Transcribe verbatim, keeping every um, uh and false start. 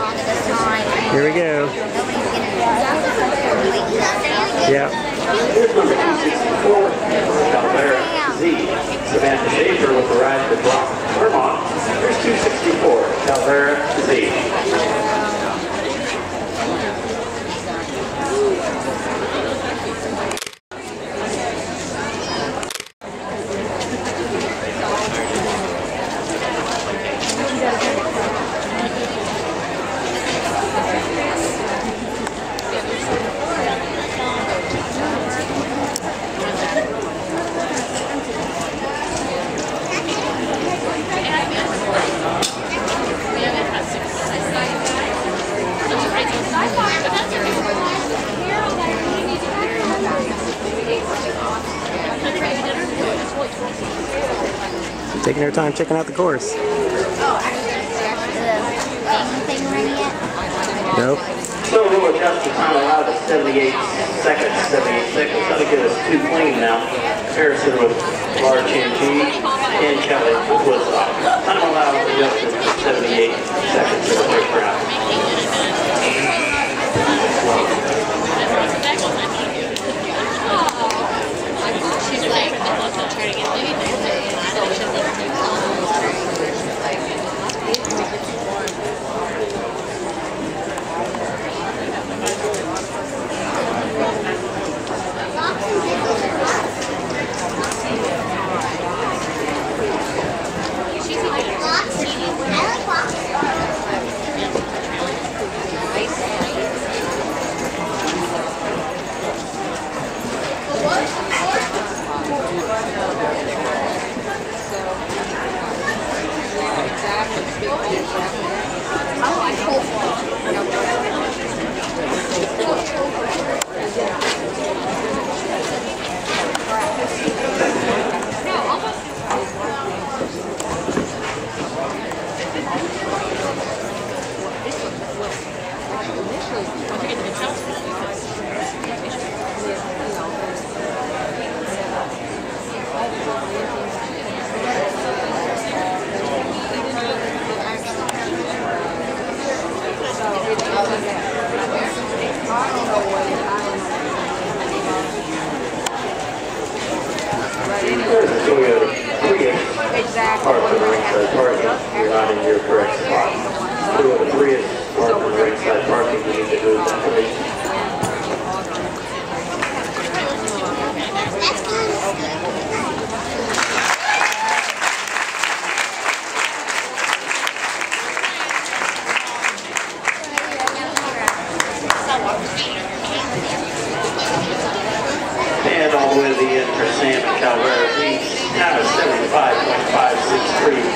Here we go. Yeah. Calvara Z. Samantha Schaefer with the ride to block Vermont. Here's two sixty-four. Calvara Z. Taking her time checking out the course. Oh, actually, the thing running it? Nope. So we'll adjust the time allowed to seventy-eight seconds, seventy-eight seconds. That'll get us two clean now. Harrison with large N G and Kelly with Woodstock. Time allowed adjusted to seventy-eight seconds for the first round. She's like, I'm trying to get Park on the ringside parking, you're not in your correct spot. Two of the three is parked on the ringside parking, you need to move that place. And all the way to the end for Sam and Calvara. Time is seventy-five point five six three.